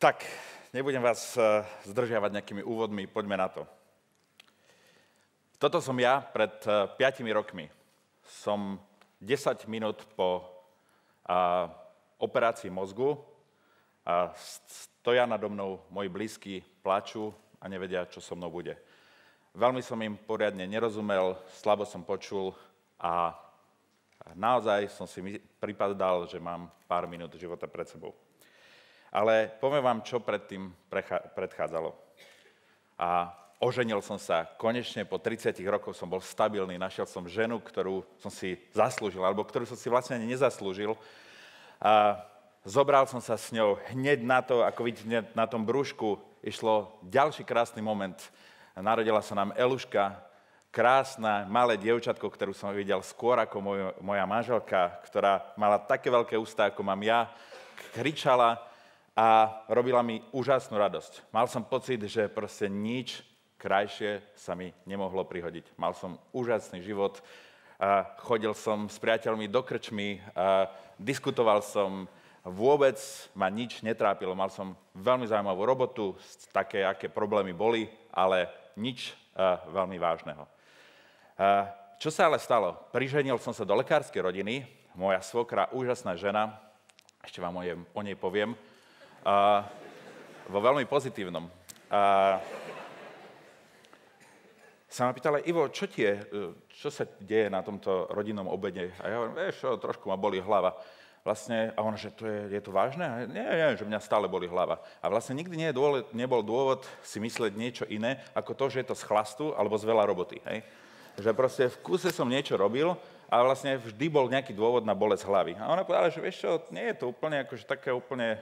Tak, nebudem vás zdržiavať nejakými úvodmi, poďme na to. Toto som ja pred 5 rokmi. Som 10 minút po operácii mozgu a stoja nado mnou moji blízki, plačú a nevedia, čo so mnou bude. Veľmi som im poriadne nerozumel, slabo som počul a naozaj som si pripadal, že mám pár minút života pred sebou. Ale poviem vám, čo predtým predchádzalo. A oženil som sa, konečne po 30 rokoch som bol stabilný, našiel som ženu, ktorú som si zaslúžil, alebo ktorú som si vlastne ani nezaslúžil. A zobral som sa s ňou hneď na to, ako vidíte na tom brúšku, išlo ďalší krásny moment. Narodila sa nám Eluška, krásna, malé dievčatko, ktorú som videl skôr ako moja manželka, ktorá mala také veľké ústa, ako mám ja, kričala a robila mi úžasnú radosť. Mal som pocit, že proste nič krajšie sa mi nemohlo prihodiť. Mal som úžasný život, chodil som s priateľmi do krčmy, diskutoval som, vôbec ma nič netrápilo. Mal som veľmi zaujímavú robotu, také, aké problémy boli, ale nič veľmi vážneho. Čo sa ale stalo? Priženil som sa do lekárskej rodiny, moja svokra, úžasná žena, ešte vám o nej poviem, vo veľmi pozitívnom. Sa ma pýtala, Ivo, čo sa deje na tomto rodinnom obede? A ja hovorím, vieš čo, trošku ma bolí hlava. Vlastne, a ona, že je to vážne? A nie, že mňa stále bolí hlava. A vlastne nikdy nebol dôvod si myslieť niečo iné, ako to, že je to z chlastu alebo z veľa roboty. Hej? Že proste v kúse som niečo robil a vlastne vždy bol nejaký dôvod na bolesť hlavy. A ona povedala, že vieš čo, nie je to úplne akože také úplne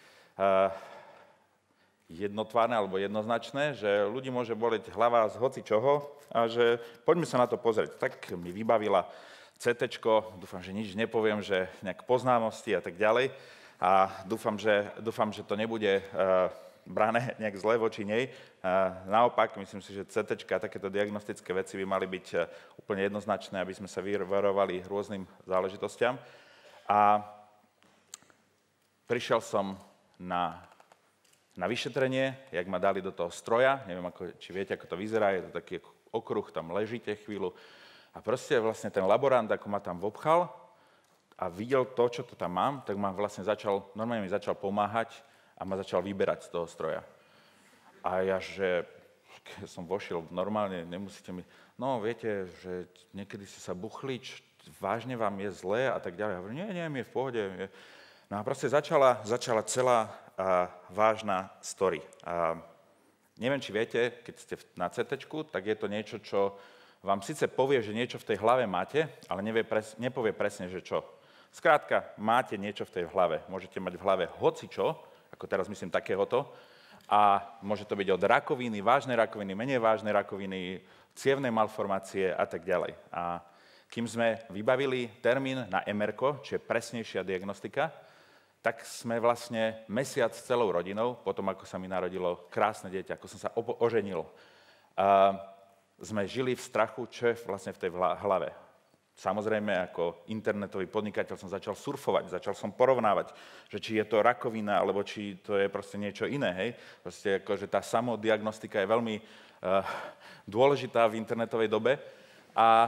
jednotvárne alebo jednoznačné, že ľudí môže boleť hlava z hoci čoho a že poďme sa na to pozrieť. Tak mi vybavila CTčko, dúfam, že nič nepoviem, že nejak poznámosti a tak ďalej. A dúfam, že to nebude brané nejak zle voči nej. Naopak, myslím si, že CTčka a takéto diagnostické veci by mali byť úplne jednoznačné, aby sme sa vyvarovali rôznym záležitostiam. A prišiel som na vyšetrenie, jak ma dali do toho stroja, neviem, či viete, ako to vyzerá, je to taký okruh, tam ležíte chvíľu. A proste vlastne ten laborant, ako ma tam vopchal a videl to, čo to tam mám, tak ma vlastne normálne mi začal pomáhať a ma začal vyberať z toho stroja. A ja, že keď som vošiel, normálne nemusíte mi, no viete, že niekedy ste sa buchli, vážne vám je zlé a tak ďalej. Ja hovorím, nie, mi je v pohode. No a proste začala celá vážna story. A neviem, či viete, keď ste na CTčku, tak je to niečo, čo vám síce povie, že niečo v tej hlave máte, ale nepovie presne, že čo. Skrátka, máte niečo v tej hlave. Môžete mať v hlave hocičo, ako teraz myslím takéhoto, a môže to byť od rakoviny, vážnej rakoviny, menej vážnej rakoviny, cievnej malformácie a tak ďalej. A kým sme vybavili termín na MR-ko, čiže presnejšia diagnostika, tak sme vlastne mesiac s celou rodinou, potom ako sa mi narodilo krásne dieťa, ako som sa oženil, sme žili v strachu, čo je vlastne v tej hlave. Samozrejme, ako internetový podnikateľ som začal surfovať, začal som porovnávať, že či je to rakovina, alebo či to je proste niečo iné. Hej? Proste akože tá samodiagnostika je veľmi dôležitá v internetovej dobe. A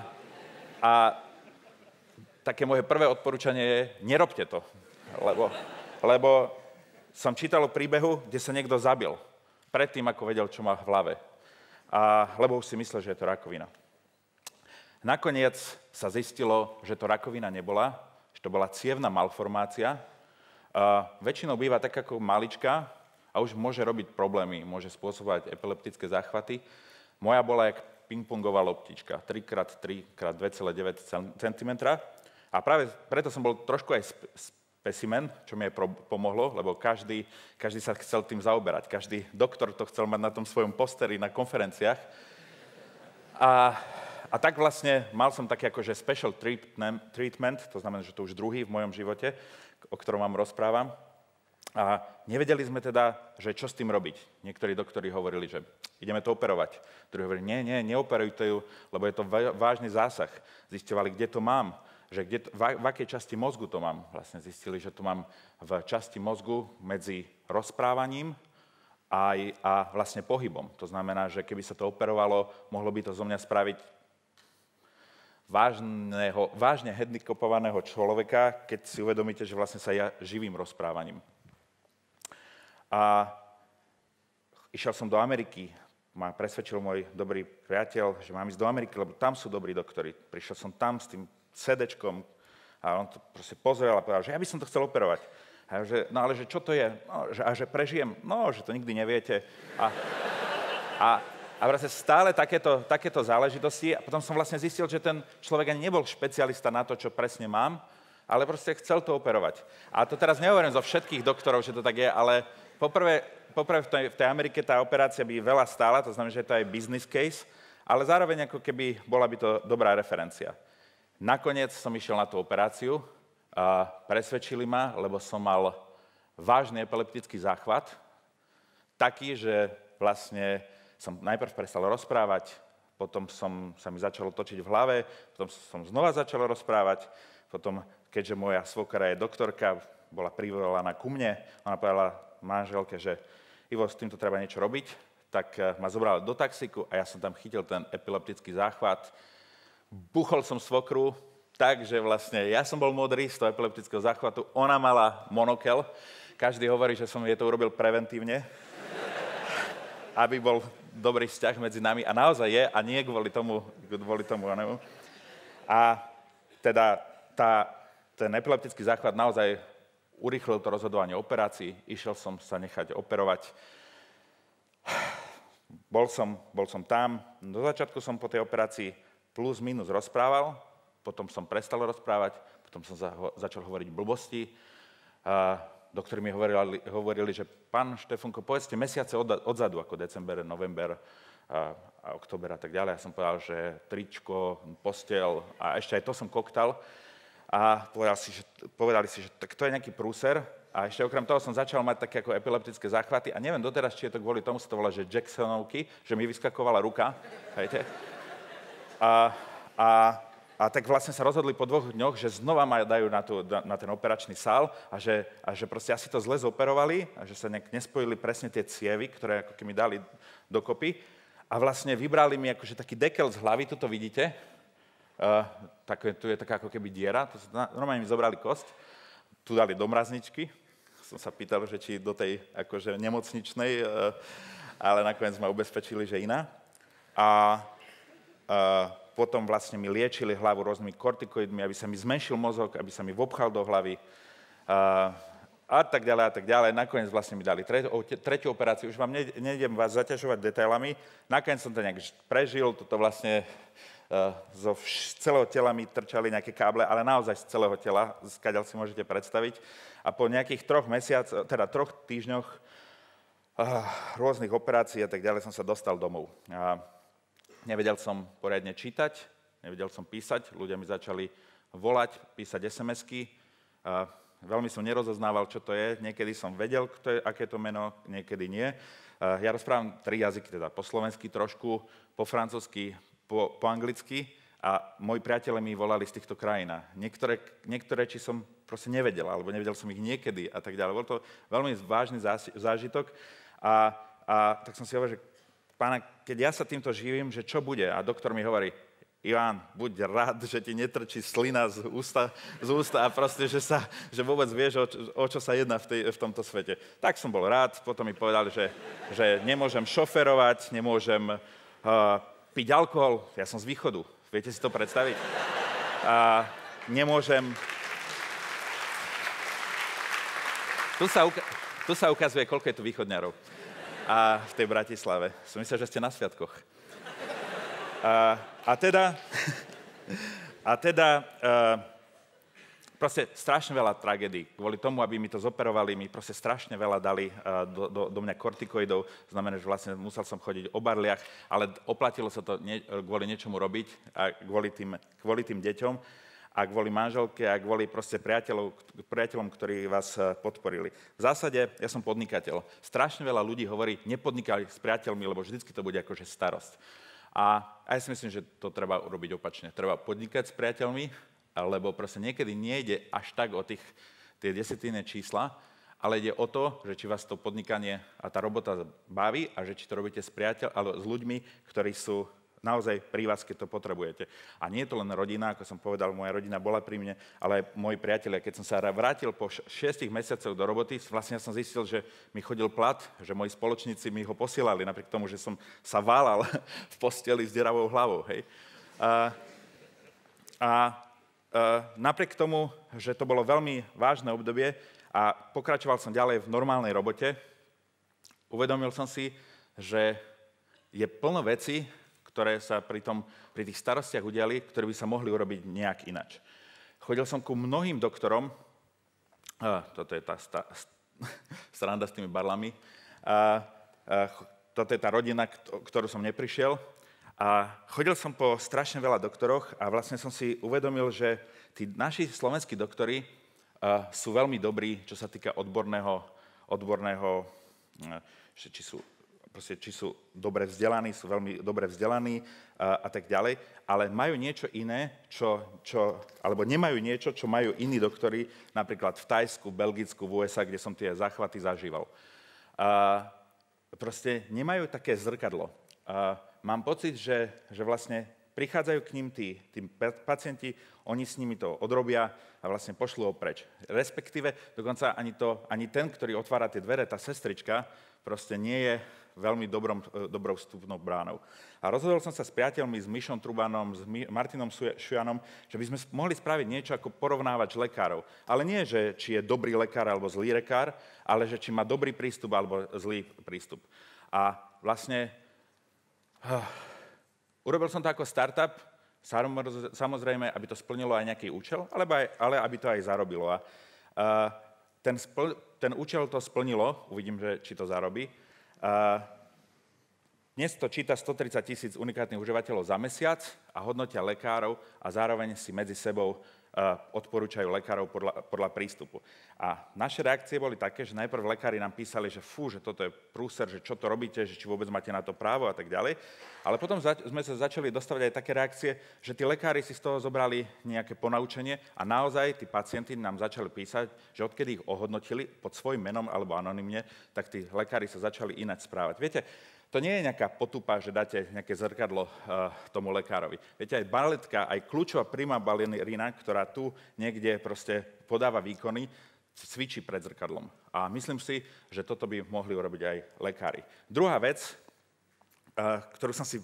také moje prvé odporúčanie je, nerobte to. Lebo som čítal o príbehu, kde sa niekto zabil predtým, ako vedel, čo má v hlave. Lebo už si myslel, že je to rakovina. Nakoniec sa zistilo, že to rakovina nebola, že to bola cievna malformácia. Väčšinou býva tak ako malička a už môže robiť problémy, môže spôsobovať epileptické záchvaty. Moja bola jak pingpongová loptička, 3x3x2,9 cm. A práve preto som bol trošku aj specimen, čo mi pomohlo, lebo každý sa chcel tým zaoberať. Každý doktor to chcel mať na tom svojom posteri, na konferenciách. A tak vlastne mal som taký akože special treatment, to znamená, že to už druhý v mojom živote, o ktorom vám rozprávam. A nevedeli sme teda, že čo s tým robiť. Niektorí doktori hovorili, že ideme to operovať. Druhí hovorili, nie, neoperujte ju, lebo je to vážny zásah. Zisťovali, kde to mám, že v akej časti mozgu to mám. Vlastne zistili, že to mám v časti mozgu medzi rozprávaním a vlastne pohybom. To znamená, že keby sa to operovalo, mohlo by to zo mňa spraviť vážne handicapovaného človeka, keď si uvedomíte, že vlastne sa ja živím rozprávaním. A išiel som do Ameriky, ma presvedčil môj dobrý priateľ, že mám ísť do Ameriky, lebo tam sú dobrí doktori. Prišiel som tam s tým CD-čkom a on to proste pozrel a povedal, že ja by som to chcel operovať. A ja, že, no ale že čo to je? No, že prežijem? No, že to nikdy neviete. A proste stále takéto záležitosti. A potom som vlastne zistil, že ten človek ani nebol špecialista na to, čo presne mám, ale proste chcel to operovať. A to teraz nehovorím zo všetkých doktorov, že to tak je, ale poprvé v tej Amerike tá operácia by veľa stála, to znamená, že je to aj business case, ale zároveň ako keby bola by to dobrá referencia. Nakoniec som išiel na tú operáciu a presvedčili ma, lebo som mal vážny epileptický záchvat, taký, že vlastne som najprv prestal rozprávať, potom sa mi začalo točiť v hlave, potom som znova začal rozprávať, potom, keďže moja svokra je doktorka, bola privolaná ku mne, ona povedala manželke, že Ivo, s týmto treba niečo robiť, tak ma zobrala do taxíku a ja som tam chytil ten epileptický záchvat. Buchol som svokru tak, že vlastne ja som bol modrý z toho epileptického záchvatu, ona mala monokel. Každý hovorí, že som jej to urobil preventívne, aby bol dobrý vzťah medzi nami. A naozaj je, a nie kvôli tomu. A teda ten epileptický záchvat naozaj urýchlil to rozhodovanie o operácii, išiel som sa nechať operovať. Bol som tam, do začiatku som po tej operácii plus minus rozprával, potom som prestal rozprávať, potom som začal hovoriť blbosti. Doktori mi hovorili, že pán Štefunko, povedzte mesiace odzadu, ako december, november a október a tak ďalej. Ja som povedal, že tričko, posteľ a ešte aj to som koktal. A povedali si, že tak to je nejaký prúser. A ešte okrem toho som začal mať také ako epileptické záchvaty. A neviem doteraz, či je to kvôli tomu, sa to volá, že Jacksonovky, že mi vyskakovala ruka. Hejte? A tak vlastne sa rozhodli po 2 dňoch, že znova ma dajú na ten operačný sál a že proste asi to zle zoperovali a že sa nespojili presne tie cievy, ktoré ako keby dali dokopy. A vlastne vybrali mi akože taký dekel z hlavy, tu to vidíte. Tu je taká ako keby diera, normálne mi zobrali kosť, tu dali do mrazničky, som sa pýtal, že či do tej akože nemocničnej, ale nakoniec ma ubezpečili, že iná. A potom vlastne mi liečili hlavu rôznymi kortikoidmi, aby sa mi zmenšil mozog, aby sa mi vopchal do hlavy a tak ďalej. Nakoniec vlastne mi dali tretiu operáciu, už vám nejdem vás zaťažovať detailami, nakoniec som to nejak prežil, toto vlastne z celého tela mi trčali nejaké káble, ale naozaj z celého tela, skáďal si môžete predstaviť. A po nejakých 3 týždňoch rôznych operácií a tak ďalej som sa dostal domov. Nevedel som poriadne čítať, nevedel som písať, ľudia mi začali volať, písať SMS-ky. Veľmi som nerozoznával, čo to je, niekedy som vedel, aké to meno, niekedy nie. Ja rozprávam 3 jazyky, teda po slovensky trošku, po francúzsky, po anglicky a moji priatelia mi volali z týchto krajín. Niektoré či som proste nevedel, alebo nevedel som ich niekedy a tak ďalej. Bol to veľmi vážny zážitok a tak som si hovoril, že pána, keď ja sa týmto živím, že čo bude? A doktor mi hovorí, Ivan, buď rád, že ti netrčí slina z ústa a proste, že vôbec vieš, o čo sa jedná v tomto svete. Tak som bol rád, potom mi povedali, že nemôžem šoferovať, nemôžem piť alkohol, ja som z východu, viete si to predstaviť? A nemôžem... Tu sa ukazuje, koľko je tu východňarov v tej Bratislave. Som myslel, že ste na sviatkoch. A teda proste strašne veľa tragédií. Kvôli tomu, aby mi to zoperovali, mi proste strašne veľa dali do mňa kortikoidov. Znamená, že vlastne musel som chodiť o barliach, ale oplatilo sa to kvôli niečomu robiť a kvôli tým deťom a kvôli manželke a kvôli proste priateľom, ktorí vás podporili. V zásade, ja som podnikateľ. Strašne veľa ľudí hovorí, nepodnikaj s priateľmi, lebo vždycky to bude akože starosť. A ja si myslím, že to treba urobiť opačne. Treba podnikať s priateľmi, lebo proste niekedy nejde až tak o tie desatinné čísla, ale ide o to, že či vás to podnikanie a tá robota baví a že či to robíte s alebo s ľuďmi, ktorí sú naozaj pri vás, keď to potrebujete. A nie je to len rodina, ako som povedal, moja rodina bola pri mne, ale aj moji priatelia. Keď som sa vrátil po 6 mesiacoch do roboty, vlastne som zistil, že mi chodil plat, že moji spoločníci mi ho posielali, napriek tomu, že som sa válal v posteli s deravou hlavou. Hej. Napriek tomu, že to bolo veľmi vážne obdobie a pokračoval som ďalej v normálnej robote, uvedomil som si, že je plno vecí, ktoré sa pri tých starostiach udiali, ktoré by sa mohli urobiť nejak inač. Chodil som ku mnohým doktorom, toto je tá sranda s tými barlami, toto je tá rodina, ktorú som neprišiel, a chodil som po strašne veľa doktoroch a vlastne som si uvedomil, že tí naši slovenskí doktori sú veľmi dobrí, čo sa týka odborného či sú dobre vzdelaní, sú veľmi dobre vzdelaní a tak ďalej, ale majú niečo iné, alebo nemajú niečo, čo majú iní doktori, napríklad v Thajsku, Belgicku, v USA, kde som tie záchvaty zažíval. Proste nemajú také zrkadlo. Mám pocit, že vlastne prichádzajú k ním tí pacienti, oni s nimi to odrobia a vlastne pošlú ho preč. Respektíve dokonca ani ten, ktorý otvára tie dvere, tá sestrička, proste nie je veľmi dobrou vstupnou bránou. A rozhodol som sa s priateľmi, s Mišom Trubanom, s Martinom Šujanom, že by sme mohli spraviť niečo ako porovnávač lekárov. Ale nie, že či je dobrý lekár alebo zlý lekár, ale že či má dobrý prístup alebo zlý prístup. A vlastne urobil som to ako startup, samozrejme, aby to splnilo aj nejaký účel, ale aby to aj zarobilo. A ten účel to splnilo, uvidím, či to zarobí. Dnes to číta 130 000 unikátnych užívateľov za mesiac a hodnotia lekárov a zároveň si medzi sebou odporúčajú lekárov podľa prístupu. A naše reakcie boli také, že najprv lekári nám písali, že že toto je prúser, že čo to robíte, že či vôbec máte na to právo a tak ďalej. Ale potom sme sa začali dostávať aj také reakcie, že tí lekári si z toho zobrali nejaké ponaučenie a naozaj tí pacienti nám začali písať, že odkedy ich ohodnotili pod svojím menom alebo anonymne, tak tí lekári sa začali ináč správať. Viete, to nie je nejaká potupa, že dáte nejaké zrkadlo tomu lekárovi. Viete, aj baletka, aj kľúčová prima balerina, ktorá tu niekde proste podáva výkony, cvičí pred zrkadlom. A myslím si, že toto by mohli urobiť aj lekári. Druhá vec, ktorú som si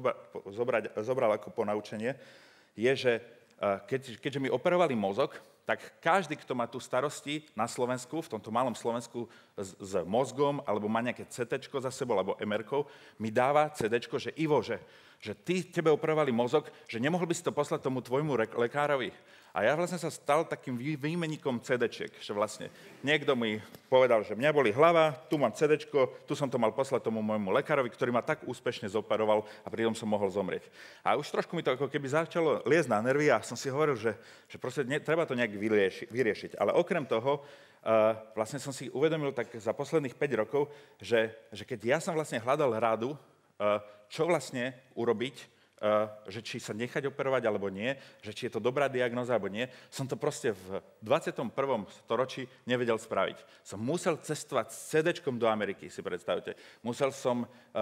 zobral ako ponaučenie, je, že keďže mi operovali mozog, tak každý, kto má tu starosti na Slovensku, v tomto malom Slovensku s mozgom, alebo má nejaké CT za sebou, alebo MR-kou, mi dáva CD, že Ivo, že tebe operovali mozog, že nemohol by si to poslať tomu tvojmu lekárovi. A ja vlastne sa stal takým výmeníkom CD-čiek, že vlastne niekto mi povedal, že mňa boli hlava, tu mám CD-čko, tu som to mal poslať tomu môjmu lekárovi, ktorý ma tak úspešne zoperoval a pritom som mohol zomrieť. A už trošku mi to ako keby začalo liesť na nervy a som si hovoril, že proste treba to nejak vyriešiť. Ale okrem toho, vlastne som si uvedomil tak za posledných 5 rokov, že keď ja som vlastne hľadal radu, čo vlastne urobiť, že či sa nechať operovať alebo nie, že či je to dobrá diagnóza alebo nie, som to proste v 21. storočí nevedel spraviť. Som musel cestovať s CD-čkom do Ameriky, si predstavte. Musel som,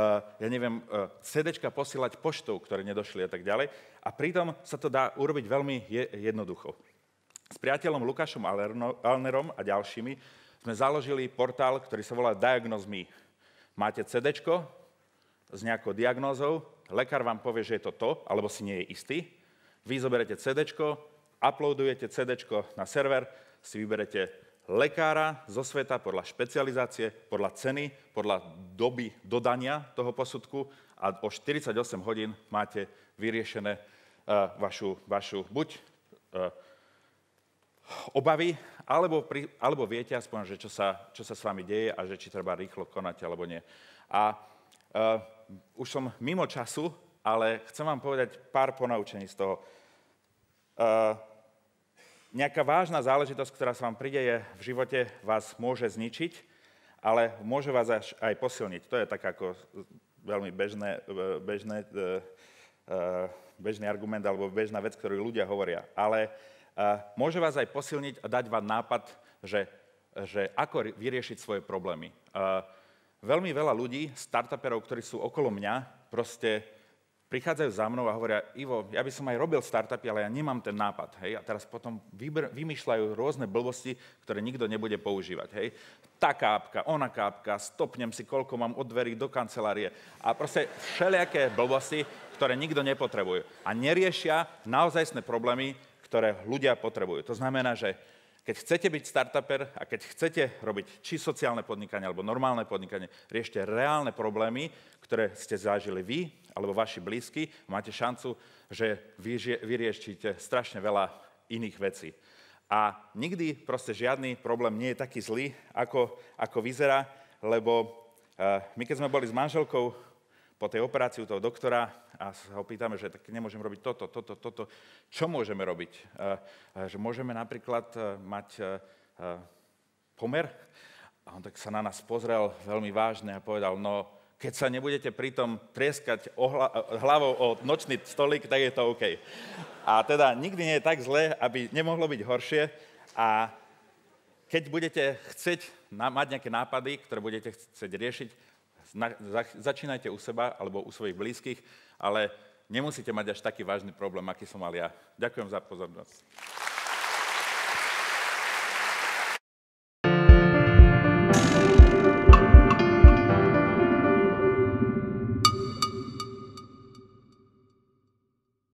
CD-čka posielať poštou, ktoré nedošli a tak ďalej. A pritom sa to dá urobiť veľmi jednoducho. S priateľom Lukášom Alnerom a ďalšími sme založili portál, ktorý sa volá Diagnose.me. Máte CD-čko s nejakou diagnózou, lekár vám povie, že je to to, alebo si nie je istý. Vy zoberete CD-čko, uploadujete CD-čko na server, si vyberete lekára zo sveta podľa špecializácie, podľa ceny, podľa doby dodania toho posudku a o 48 hodín máte vyriešené vašu buď obavy, alebo viete aspoň, že čo sa s vami deje a že či treba rýchlo konať alebo nie. A už som mimo času, ale chcem vám povedať pár ponaučení z toho. Nejaká vážna záležitosť, ktorá sa vám príde v živote, vás môže zničiť, ale môže vás aj posilniť. To je tak ako veľmi bežný argument alebo bežná vec, ktorú ľudia hovoria. Ale môže vás aj posilniť a dať vám nápad, že ako vyriešiť svoje problémy. Veľmi veľa ľudí, startuperov, ktorí sú okolo mňa, proste prichádzajú za mnou a hovoria, Ivo, ja by som aj robil startupy, ale ja nemám ten nápad. Hej? A teraz potom vymýšľajú rôzne blbosti, ktoré nikto nebude používať. Hej? Taká apka, onaká apka, stopnem si, koľko mám od dverí do kancelárie. A proste všelijaké blbosti, ktoré nikto nepotrebuje. A neriešia naozajstné problémy, ktoré ľudia potrebujú. To znamená, že keď chcete byť startuper a keď chcete robiť či sociálne podnikanie alebo normálne podnikanie, riešte reálne problémy, ktoré ste zažili vy alebo vaši blízky, máte šancu, že vyriešite strašne veľa iných vecí. A nikdy proste žiadny problém nie je taký zlý, ako vyzerá, lebo my keď sme boli s manželkou po tej operácii u toho doktora a sa ho pýtame, že tak nemôžem robiť toto, čo môžeme robiť? Že môžeme napríklad mať pomer? A on tak sa na nás pozrel veľmi vážne a povedal, no keď sa nebudete pritom trieskať hlavou o nočný stolík, tak je to OK. A teda nikdy nie je tak zlé, aby nemohlo byť horšie a keď budete chcieť mať nejaké nápady, ktoré budete chcieť riešiť, začínajte u seba alebo u svojich blízkych, ale nemusíte mať až taký vážny problém, aký som mal ja. Ďakujem za pozornosť.